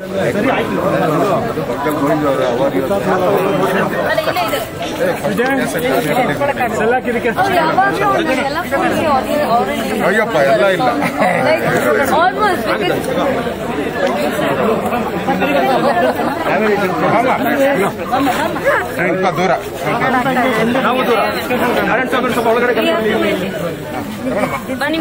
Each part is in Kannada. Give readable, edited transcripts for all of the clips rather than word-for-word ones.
ಅಯ್ಯಪ್ಪ ಎಲ್ಲ ಇಲ್ಲ ಸ್ವಲ್ಪ ದೂರ ನಾವು ದೂರ ಸ್ವಲ್ಪ ಒಳಗಡೆ ಬನ್ನಿ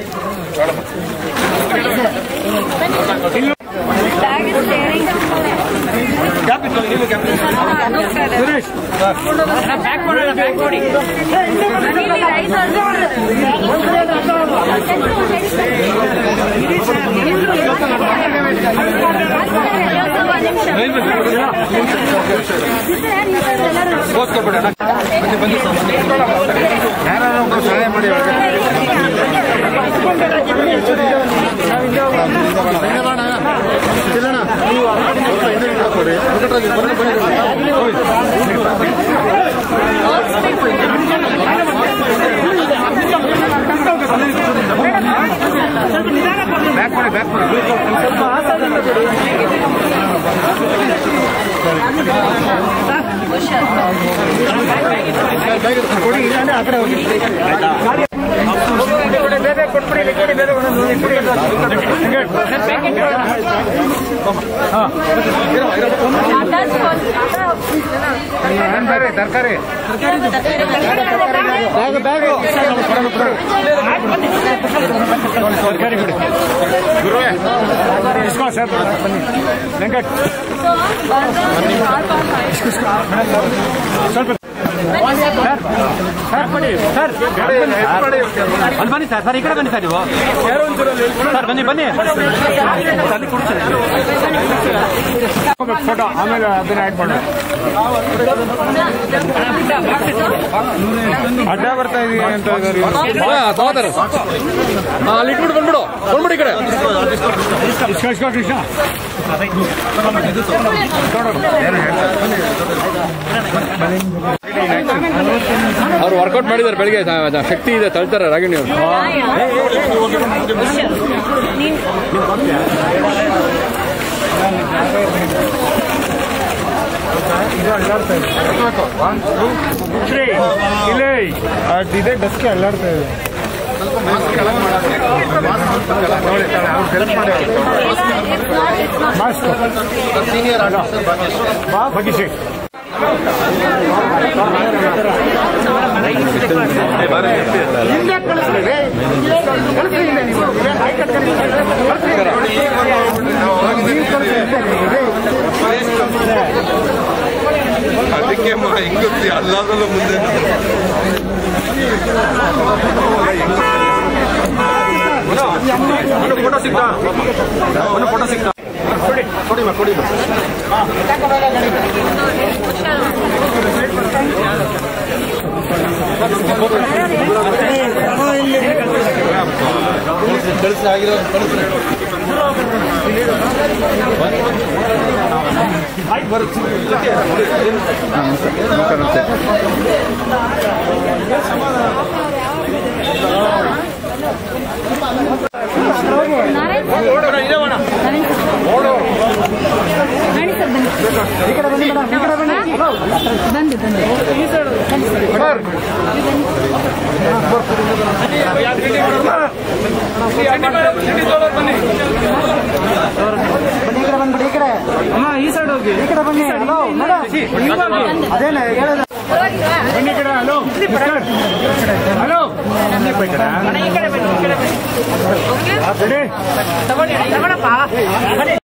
ಸಹಾಯ ಮಾಡಿ ತರಕಾರಿ ಗುರುವೇ ಇಸ್ಕೋ ಸರ್ ಬನ್ನಿ ವೆಂಕಟ್ ಸ್ವಲ್ಪ ಸರ್ ಬನ್ನಿ ಸರ್ ಅಲ್ಲಿ ಬನ್ನಿ ಸರ್ ಈ ಕಡೆ ಬನ್ನಿ ಸರ್ ನೀವು ಸರ್ ಬನ್ನಿ ಬನ್ನಿ ಫೋಟೋ ಆಮೇಲೆ ಅದನ್ನ ಆ್ಯಡ್ ಮಾಡಿ ಅಡ್ಡ ಬರ್ತಾ ಇದೀವಿ ಅಂತ ತಗೋತಾರೆ ಅಲ್ಲಿ ಇಟ್ಬಿಟ್ಟು ಬಂದ್ಬಿಡು ಬಂದ್ಬಿಡಿ ಈ ಕಡೆ ಕೃಷ್ಣ ಅವ್ರು ವರ್ಕೌಟ್ ಮಾಡಿದ್ದಾರೆ ಬೆಳಿಗ್ಗೆ ಶಕ್ತಿ ಇದೆ ತಳ್ತಾರೆ ರಾಗಿಣಿ ಅವರು ಇದೇ ಡಸ್ಗೆ ಅಲ್ಲಾಡ್ತಾ ಇದೆ ಬಗ್ಗಿಸಿ ಅದಕ್ಕೆ ಹೆಂಗುತ್ತೆ ಅಲ್ಲಾದ್ರಲ್ಲೂ ಮುಂದೆ ಫೋಟೋ ಸಿಗ್ತಾ ಫೋಟೋ ಸಿಗ್ತಾ ಕೊಡಿ ಕೊಡಿ ಕಳಿಸಿರೋ ಈ ಸೈಡ್ ಹೋಗಿ ಈ ಕಡೆ ಬನ್ನಿ ಅದೇನೆ ಹೇಳೋದು ಬನ್ನಿ ಕಡೆ ಹಲೋ ಹಲೋ ತಗೊಳ್ಳಿ ತಗೊಳಪ್ಪ